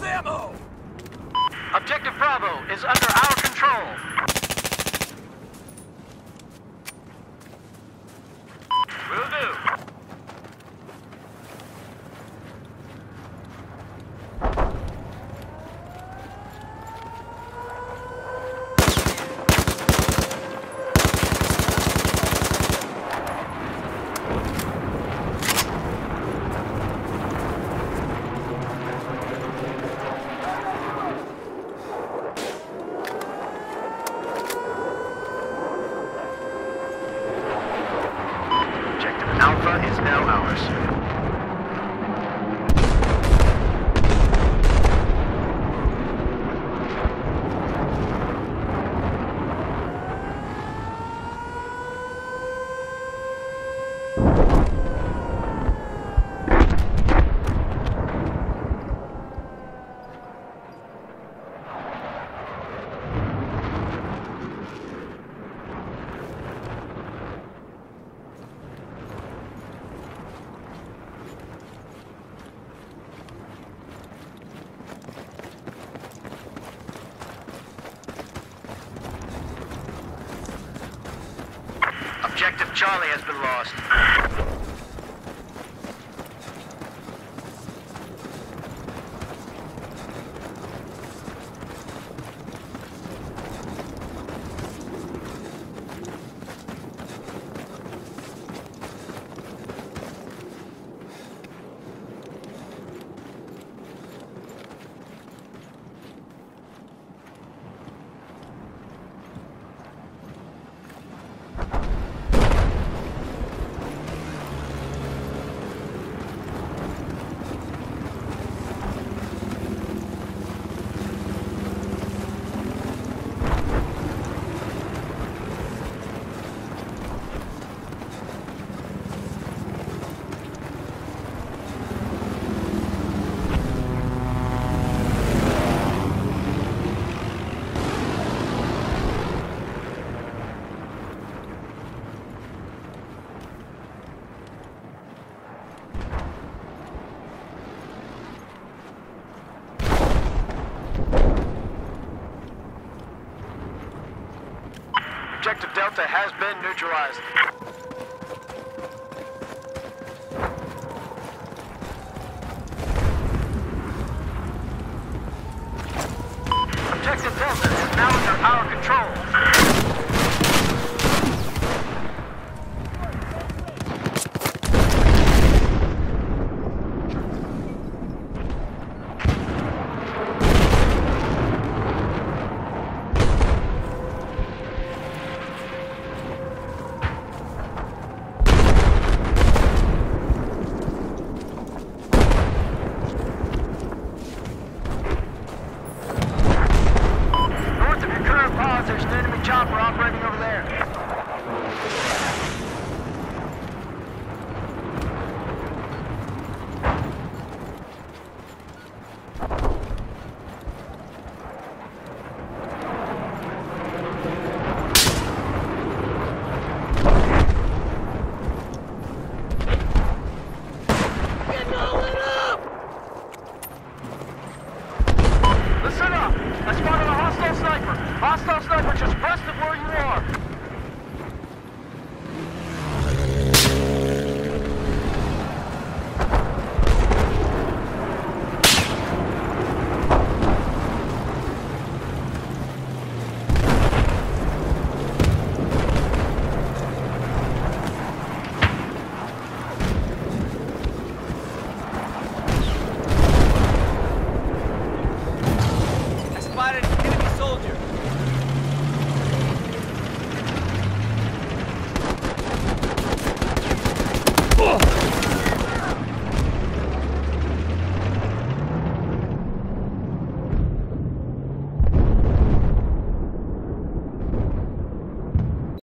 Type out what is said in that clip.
ammo! Objective Bravo is under our control. Will do. Alpha is now ours. Objective Charlie has been lost. Objective Delta has been neutralized. Objective Delta is now under our control. There's an enemy chopper operating over there. Get all lit up! Listen up! I spotted a hostile sniper! Hostile sniper just west of where you are! I spotted an enemy soldier. Ugh!